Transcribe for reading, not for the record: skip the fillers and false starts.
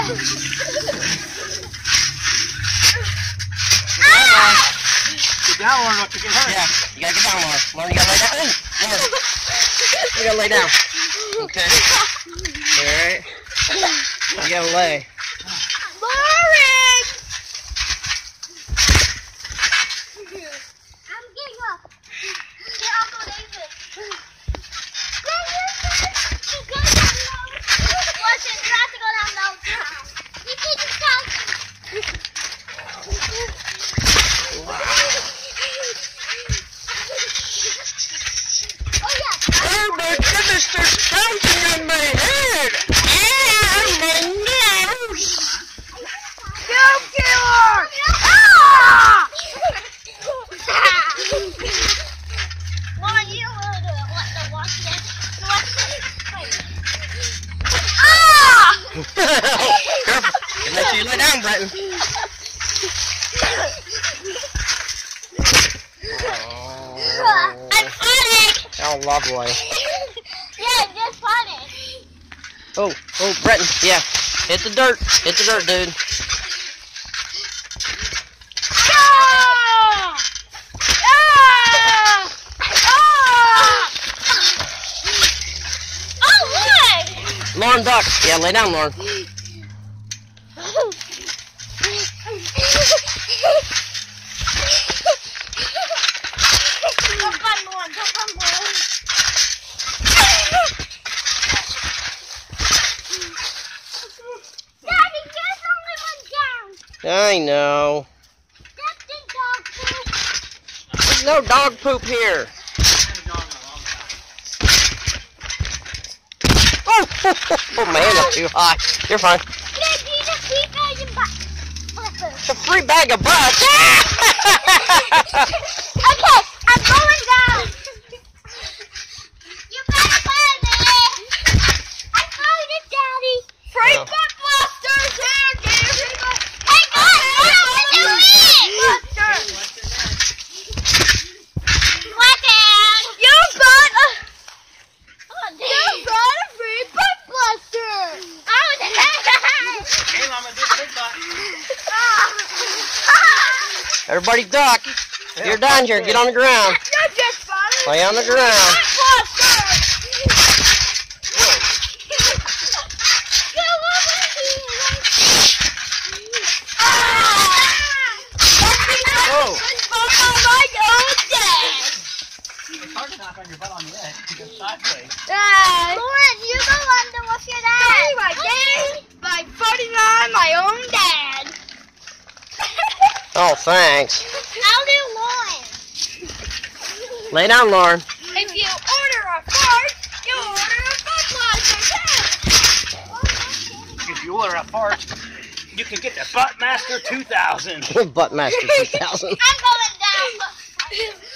Get down, Lauren, look, you get hurt. Yeah, you gotta get down, Lauren. Lauren, you gotta lay down. Lauren, you gotta lay down. Okay. Alright. You gotta lay. Lauren! I'm getting up. Here, Uncle David. Listen, you have to go down those times. You can just count. Oh, yeah. Oh my goodness, there's counting on my head! Ah, my nose! You killer! Ah! Lauren, you don't want to do it. What, the watch this? Watch this. Ah! Careful. Make sure you lay down, Bretton. I'm funny! Oh, lovely. Yeah, just funny. Oh, Bretton, yeah. Hit the dirt. Hit the dirt, dude. Ah! Ah! Ah! Oh, look! Lauren, duck. Yeah, lay down, Lauren. Daddy, there's only one down. I know. That's the dog poop. There's no dog poop here. Oh, man, that's too high. You're fine. Daddy, the free bag and butt. It's a free bag of butts. Okay, I'm going down. You better find it. I found it, Daddy. Free Oh. butt blasters here, Daddy. Hey, guys, what are we doing? What, Dad? You got a free butt blaster. Oh, Hey, Mama, do a big butt. Everybody duck. You're down here. Get on the ground. You're just funny. Lay on the ground. Oh. It's hard to knock on your butt on the edge. You go sideways. Lauren, you go under with your dad. By farting on my own dad. Oh, thanks. I'll do Lauren. Lay down, Lauren. If you order a fart, you order a butt blaster. If you order a fart, you can get the Buttmaster 2000. Buttmaster 2000. I'm going down.